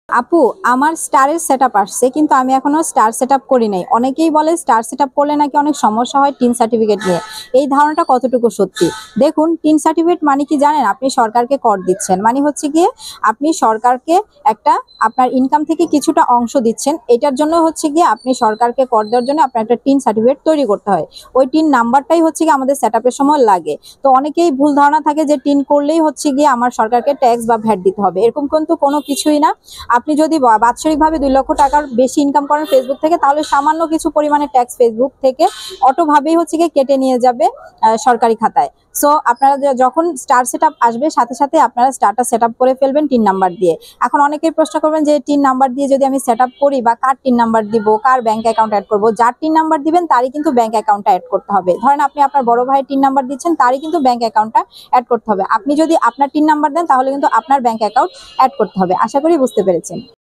আপু, আমার স্টারের সেটআপ আসছে কিন্তু আমি এখনো স্টার সেটআপ করি নাই। অনেকেই বলে স্টার সেটআপ করলে নাকি অনেক সমস্যা হয় টিন সার্টিফিকেট নিয়ে। এই ধারণাটা কতটুকু সত্যি? দেখুন, টিন সার্টিফিকেট মানে কি জানেন? আপনি সরকারকে কর দিচ্ছেন, মানে হচ্ছে গিয়ে আপনি সরকারকে একটা আপনার ইনকাম থেকে কিছুটা অংশ দিচ্ছেন। এটার জন্য হচ্ছে গিয়ে আপনি সরকারকে কর দেওয়ার জন্য আপনার একটা টিন সার্টিফিকেট তৈরি করতে হয়। ওই টিন নাম্বারটাই হচ্ছে গিয়ে আমাদের সেটআপের সময় লাগে। তো অনেকেই ভুল ধারণা থাকে যে টিন করলেই হচ্ছে গিয়ে আমার সরকারকে ট্যাক্স বা ভ্যাট দিতে হবে, এরকম কিন্তু কোনো কিছুই না। আপনি যদি বাৎসরিকভাবে 2 লক্ষ টাকার বেশি ইনকাম করেন ফেসবুক থেকে, তাহলে সামান্য কিছু পরিমাণে ট্যাক্স ফেসবুক থেকে অটোভাবেই হচ্ছে গিয়ে কেটে নিয়ে যাবে সরকারি খাতায়। সো আপনারা যখন স্টার সেটআপ আসবে, সাথে সাথে আপনারা স্টারটা সেটআপ করে ফেলবেন টিন নাম্বার দিয়ে। এখন অনেকেই প্রশ্ন করবেন যে টিন নাম্বার দিয়ে যদি আমি সেটআপ করি, বা কার টিন নাম্বার দিব, কার ব্যাংক অ্যাকাউন্ট অ্যাড করব? যার টিন নাম্বার দিবেন তারই কিন্তু ব্যাংক অ্যাকাউন্টটা অ্যাড করতে হবে। ধরেন আপনি আপনার বড় ভাইয়ের টিন নাম্বার দিচ্ছেন, তারই কিন্তু ব্যাংক অ্যাকাউন্টটা অ্যাড করতে হবে। আপনি যদি আপনার টিন নাম্বার দেন, তাহলে কিন্তু আপনার ব্যাংক অ্যাকাউন্ট অ্যাড করতে হবে। আশা করি বুঝতে পেরেছেন।